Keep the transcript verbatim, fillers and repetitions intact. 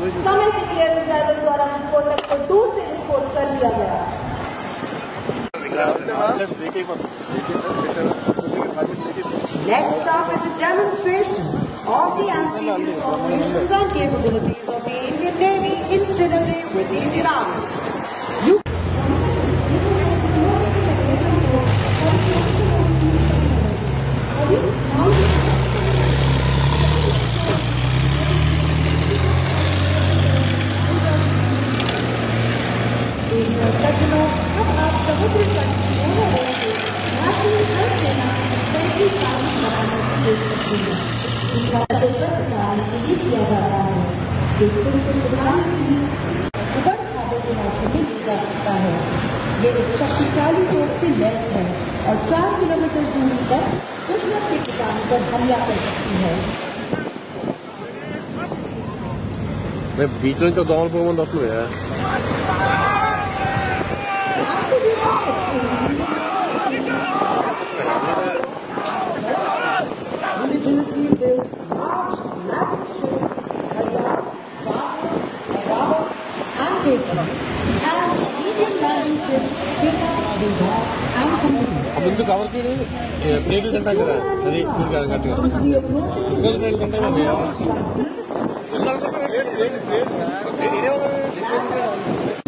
समय से clearance driver द्वारा विस्फोटक को दूर से विस्फोट कर लिया गया। Next up is a demonstration of the amphibious operations and capabilities of the Indian Navy in synergy with the Indian Army. You सज्जनों, अब आप समुद्र तट भारतीय थल सेना सैंतीस साल बनाने को देख सकते हैं। इनका प्रदर्शन कराने के लिए किया जाता है। देखते को सुधारने के लिए उबड़ खाबों के मौके में लिया जा सकता है। ये एक शक्तिशाली तोप से लैस है और चार किलोमीटर दूरी तक दुश्मन के ठिकानों पर हमला कर सकती है। मैं बीच में तो दौड़ पर बंद रखूँ यार। Indigenously built large Latin ships, Hazar, Shah, Arab, and Kesar, and medium landing ships, Kira, Buddha, and Company. अब इनको कवर क्यों नहीं? प्लेट घंटा करा है। चलिए फिर कर करते हैं। इसका प्लेट घंटा में गया।